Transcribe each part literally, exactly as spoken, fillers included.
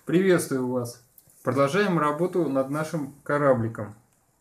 Приветствую вас! Продолжаем работу над нашим корабликом.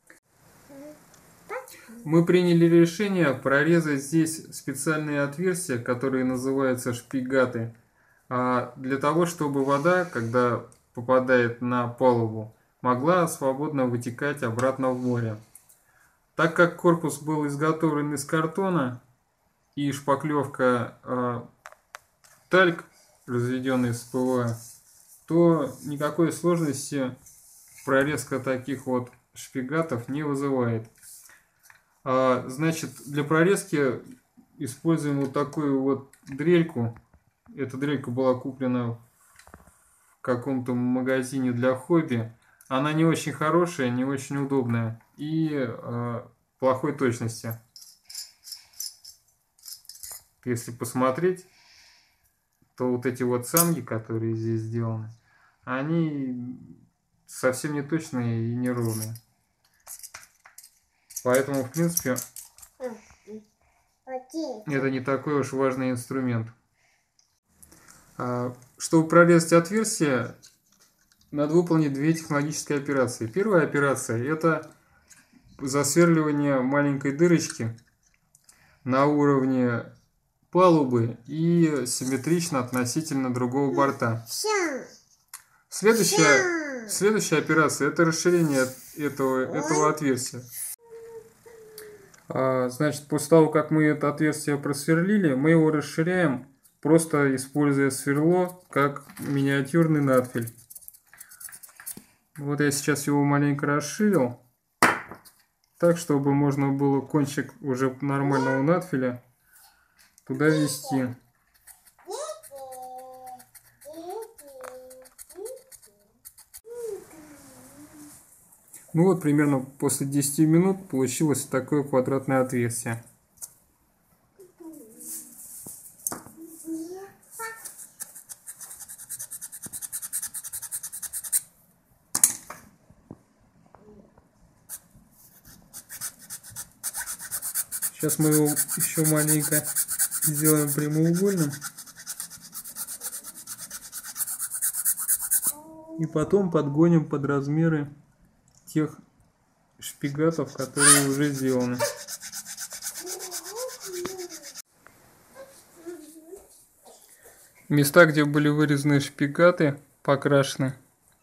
Мы приняли решение прорезать здесь специальные отверстия, которые называются шпигаты, для того, чтобы вода, когда попадает на палубу, могла свободно вытекать обратно в море. Так как корпус был изготовлен из картона и шпаклевка э, тальк, разведенный с ПВА, то никакой сложности прорезка таких вот шпигатов не вызывает. А, значит, для прорезки используем вот такую вот дрельку. Эта дрелька была куплена в каком-то магазине для хобби. Она не очень хорошая, не очень удобная и э, плохой точности. Если посмотреть, то вот эти вот цанги, которые здесь сделаны, они совсем не точные и неровные. Поэтому, в принципе, это не такой уж важный инструмент. Чтобы прорезать отверстие, надо выполнить две технологические операции. Первая операция – это засверливание маленькой дырочки на уровне палубы и симметрично относительно другого борта. Следующая, следующая операция – это расширение этого, этого отверстия. Значит, после того, как мы это отверстие просверлили, мы его расширяем, просто используя сверло как миниатюрный надфиль. Вот я сейчас его маленько расширил, так, чтобы можно было кончик уже нормального надфиля туда ввести. Ну вот, примерно после десяти минут получилось такое квадратное отверстие. Сейчас мы его еще маленько сделаем прямоугольным. И потом подгоним под размеры тех шпигатов, которые уже сделаны. Места, где были вырезаны шпигаты, покрашены.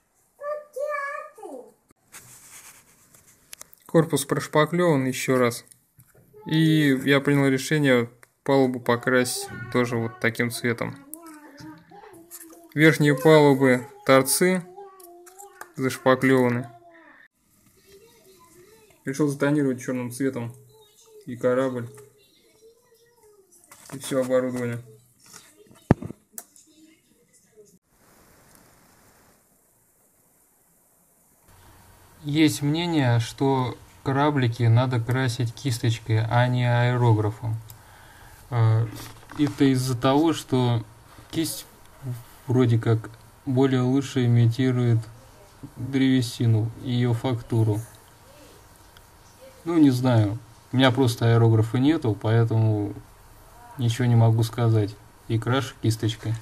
Корпус прошпаклеван еще раз. И я принял решение палубу покрасить тоже вот таким цветом. Верхние палубы торцы зашпаклеваны. Решил затонировать черным цветом и корабль, и все оборудование. Есть мнение, что кораблики надо красить кисточкой, а не аэрографом. Это из-за того, что кисть вроде как более лучше имитирует древесину и ее фактуру. Ну, не знаю. У меня просто аэрографа нету, поэтому ничего не могу сказать. И крашу кисточкой.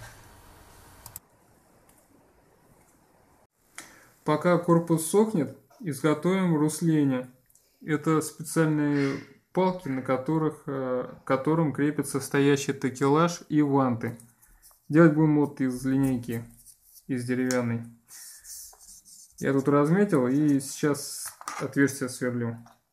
Пока корпус сохнет, изготовим русление. Это специальные палки, на которых, к которым крепится стоящий такелаж и ванты. Делать будем вот из линейки, из деревянной. Я тут разметил и сейчас отверстие сверлю.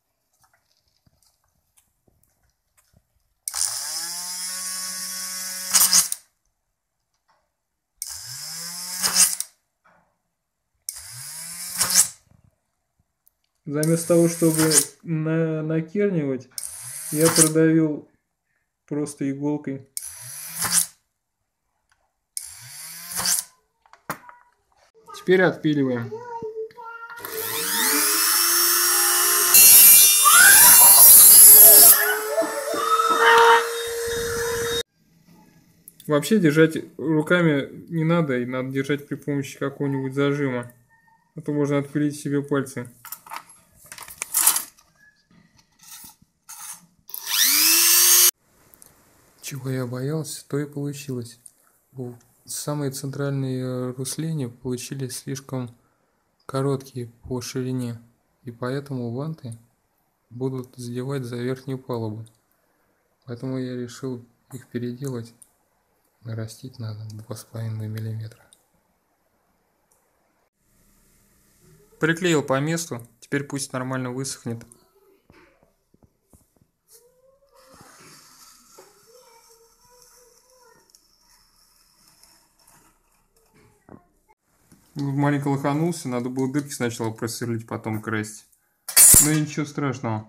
Заместо того, чтобы на накернивать, я продавил просто иголкой. Теперь отпиливаем. Вообще держать руками не надо, и надо держать при помощи какого-нибудь зажима, а то можно отпилить себе пальцы. Чего я боялся, то и получилось. Самые центральные русления получились слишком короткие по ширине, и поэтому ванты будут задевать за верхнюю палубу. Поэтому я решил их переделать, нарастить на два с половиной миллиметра. Приклеил по месту, теперь пусть нормально высохнет. Маленько лоханулся, надо было дырки сначала просверлить, потом красить. Но ничего страшного.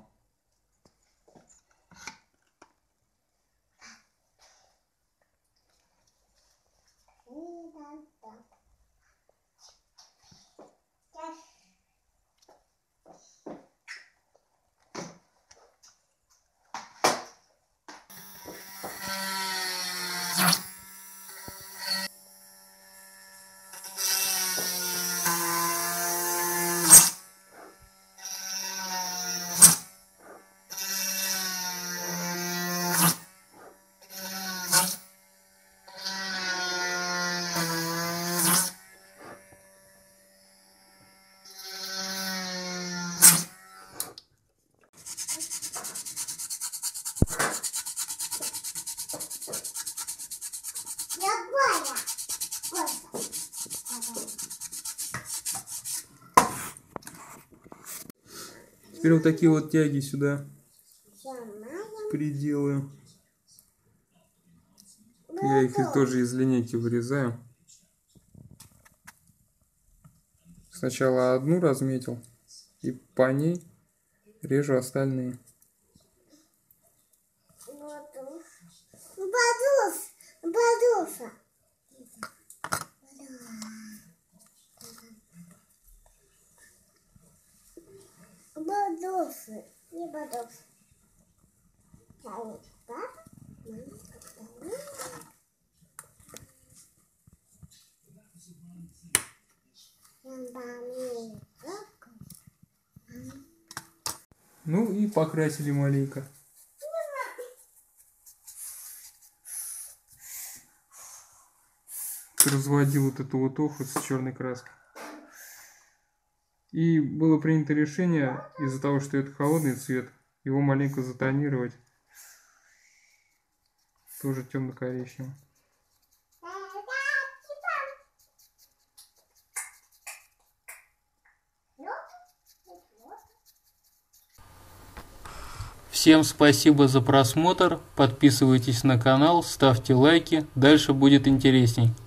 Теперь вот такие вот тяги сюда приделаю. Я их тоже из линейки вырезаю. Сначала одну разметил и по ней режу остальные. Бадосы, не бадосы. Ну и покрасили маленько. Разводил вот эту вот оху с черной краской. И было принято решение, из-за того, что это холодный цвет, его маленько затонировать. Тоже темно-коричневым. Всем спасибо за просмотр, подписывайтесь на канал, ставьте лайки, дальше будет интересней.